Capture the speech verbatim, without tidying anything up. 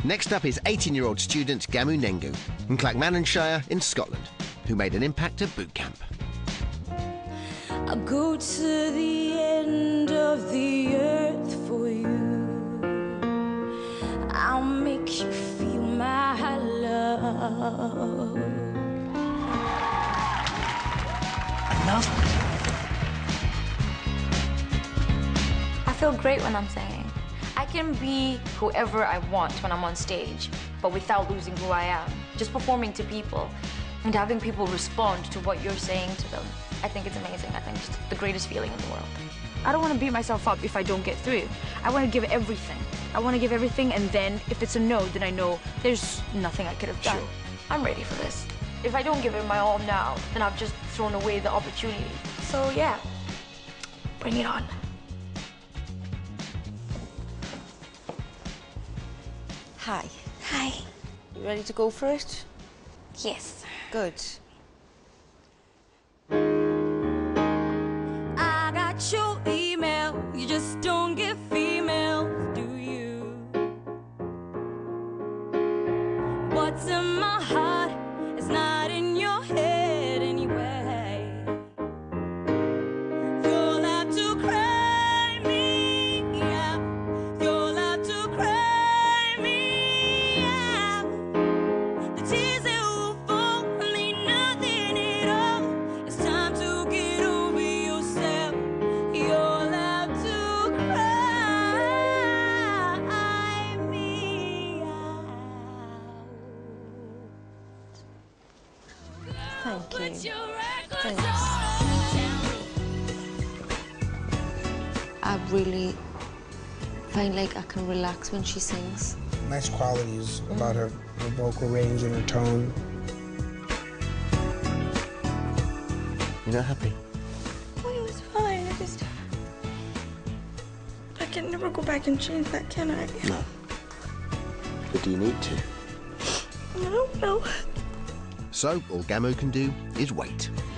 Next up is eighteen-year-old student Gamu Nhengu from Clackmannanshire in Scotland, who made an impact at boot camp. I'll go to the end of the earth for you. I'll make you feel my love. Enough. I feel great when I'm singing. I can be whoever I want when I'm on stage, but without losing who I am. Just performing to people and having people respond to what you're saying to them. I think it's amazing. I think it's the greatest feeling in the world. I don't want to beat myself up if I don't get through. I want to give everything. I want to give everything, and then if it's a no, then I know there's nothing I could have done. Sure. I'm ready for this. If I don't give it my all now, then I've just thrown away the opportunity. So yeah, bring it on. Hi. Hi. You ready to go for it? Yes. Good. I got your email, you just don't get females, do you? What's in my heart is not in your head anyway. You'll have to cry me out. You'll have to cry me out. The tears that will fall mean nothing at all. It's time to get over yourself. You'll have to cry me out. Thank you. Put your records Thanks. on. I really find like I can relax when she sings. Nice qualities about her, her vocal range and her tone. You're not happy? Oh, it was fine. I just... I can never go back and change that, can I? No. But do you need to? I don't know. So all Gamu can do is wait.